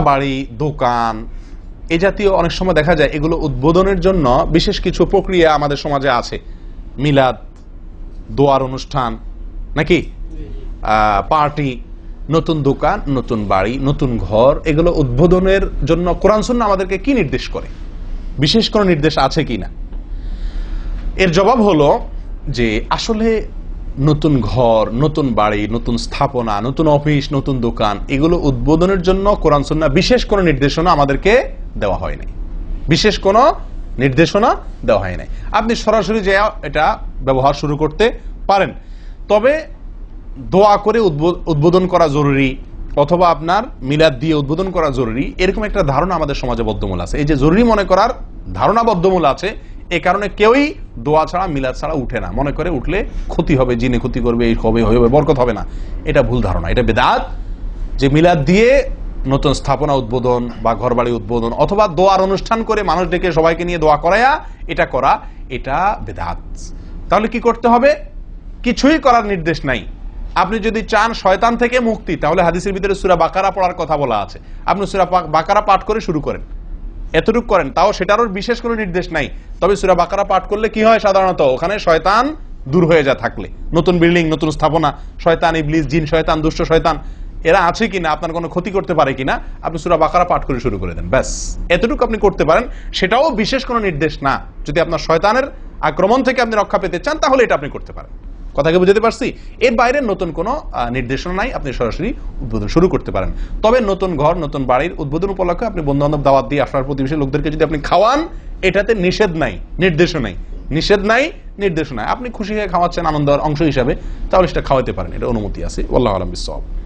বাড়ি, দোকান এই জাতীয় অনেক সময় দেখা যায় এগুলো উদ্বোধনের জন্য বিশেষ কিছু প্রক্রিয়া আমাদের সমাজে আছে। মিলাদ, দোয়ার অনুষ্ঠান, নাকি পার্টি, নতুন দোকান, নতুন বাড়ি, নতুন ঘর, এগুলো উদ্বোধনের জন্য কোরআন সুন্নাহ আমাদেরকে কি নির্দেশ করে? বিশেষ কোনো নির্দেশ আছে কিনা? এর জবাব হলো যে আসলে নতুন ঘর, নতুন বাড়ি, নতুন স্থাপনা, নতুন অফিস, নতুন দোকান, এগুলো উদ্বোধনের জন্য কোরআন সুন্নাহ বিশেষ কোনো নির্দেশনা আমাদেরকে দেওয়া হয় নাই। বিশেষ কোনো নির্দেশনা দেওয়া হয় নাই। আপনি সরাসরি যে এটা ব্যবহার শুরু করতে পারেন, তবে দোয়া করে উদ্বোধন করা জরুরি অথবা আপনার মিলাদ দিয়ে উদ্বোধন করা জরুরি, এরকম একটা ধারণা আমাদের সমাজে বদ্ধমূল আছে। এই যে জরুরি মনে করার ধারণা বদ্ধমূল আছে, এ কারণে কেউই দোয়া ছাড়া, মিলাদ ছাড়া উঠে না। মনে করে উঠলে ক্ষতি হবে, জিনে ক্ষতি করবে, এই হবে, বরকত হবে না। এটা ভুল ধারণা, এটা বেদাত। যে মিলাদ দিয়ে নতুন স্থাপনা উদ্বোধন বা ঘরবাড়ি উদ্বোধন অথবা দোয়ার অনুষ্ঠান করে মানুষ ডেকে সবাইকে নিয়ে দোয়া করায়া এটা করা, এটা বেদাত। তাহলে কি করতে হবে? কিছুই করার নির্দেশ নাই। আপনি যদি চান শয়তান থেকে মুক্তি, তাহলে হাদিসের ভিতরে সূরা বাকারা পড়ার কথা বলা আছে। আপনি সূরা বাকারা পাঠ করে শুরু করেন, এতটুকু করেন, তাও সেটারও বিশেষ কোনো নির্দেশ নাই। তবে সূরা বাকারা পাঠ করলে কি হয়? সাধারণত ওখানে শয়তান দূর হয়ে যায়। থাকলে নতুন বিল্ডিং, নতুন স্থাপনা, শয়তান, ইবলিস, জিন শয়তান, দুষ্ট শয়তান এরা আছে কিনা, আপনার কোনো ক্ষতি করতে পারে কিনা, আপনি সূরা বাকারা পাঠ করে শুরু করে দেন, ব্যাস। এতটুকু আপনি করতে পারেন, সেটাও বিশেষ কোনো নির্দেশ না। যদি আপনার শয়তানের আক্রমণ থেকে আপনি রক্ষা পেতে চান, তাহলে এটা আপনি করতে পারেন। কথাকে বুঝতে পারছি? এর বাইরে নতুন কোনো নির্দেশনা নাই, আপনি সরাসরি উদ্বোধন শুরু করতে পারেন। তবে নতুন ঘর, নতুন বাড়ির উদ্বোধন উপলক্ষে আপনি বন্ধু বান্ধব দাওয়াত দিয়ে আসার প্রতিবেশী লোকদেরকে যদি আপনি খাওয়ান, এটাতে নিষেধ নাই, নির্দেশও নাই। নিষেধ নাই, নির্দেশনা নাই। আপনি খুশি হয়ে খাওয়াচ্ছেন আনন্দের অংশ হিসাবে, তাহলে সেটা খাওয়াতে পারেন, এটা অনুমতি আছে। আল্লাহু আ'লাম বিস-সাওয়াব।